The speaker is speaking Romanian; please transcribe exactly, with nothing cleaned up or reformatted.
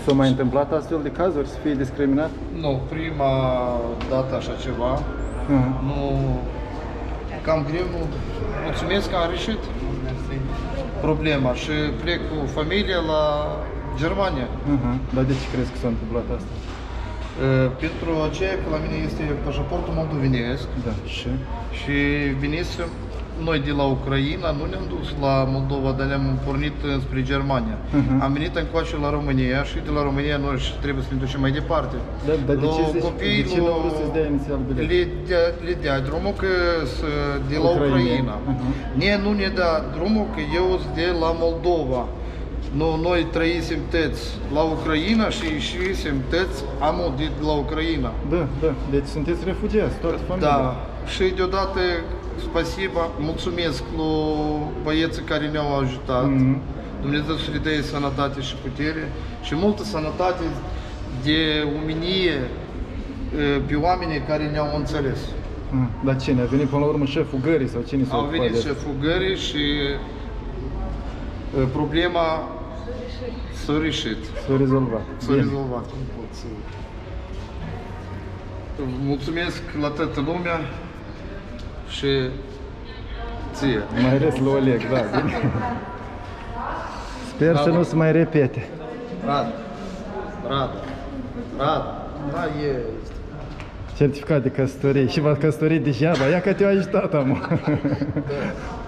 S-au mai întâmplat astfel de cazuri, să fie discriminat? Nu, prima dată așa ceva. Uh-huh. Nu, cam greu, nu. Mulțumesc că am reușit problema și plec cu familia la Germania. Uh-huh. Dar de ce crezi că s-a întâmplat asta? Uh, pentru aceea că la mine este pașaportul moldovenesc. Da. Și? Și venisem noi de la Ucraina, nu ne-am dus la Moldova, dar ne-am pornit spre Germania. Uh-huh. Am venit încoace la România și de la România noi trebuie să ne ducem mai departe. Da, dar de ce, zici, copii, de ce nu au vrut să-ți dea inițial bilet? Le dea, le dea drumul că de la Ucraina. Ucraina. Uh-huh. Ne nu ne da drumul că eu sunt de la Moldova. Nu, noi trăisem tăți la Ucraina și ieșisem tăți amul de la Ucraina. Da, da, deci sunteți refugiați, toată familia. Da, și deodată spasiba, mulțumesc lui băieții care ne-au ajutat. Mm-hmm. Dumnezeu să le dea sănătate și putere și multă sănătate de omenie pe oamenii care ne-au înțeles. Mm. Dar cine? A venit până la urmă șeful gării sau cine s-a ocupat? A venit șeful gării și problema s-a reușit. S-a rezolvat. S-a rezolvat. Cum pot să... Mulțumesc la toată lumea și ție. Mai ales lui Oleg, da. Sper să nu se mai repete. Rad. Rad. Rad. Da, este. Certificat de căsătorie. Și v-ați căsătorit deja, dar ia că te-a ajutat, amă. Da.